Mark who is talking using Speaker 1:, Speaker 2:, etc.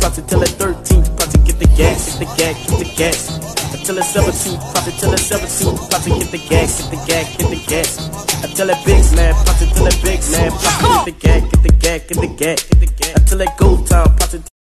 Speaker 1: pops it till at 13, pops it get the gas, get the gas, get the gas. Until it's 17, pop it till it's 17, pops it get the gas, get the gas, get the gas. Until that big man, pops it till that big man, pops it get the gas, get the gas, get the gas. Until that go time, pops it.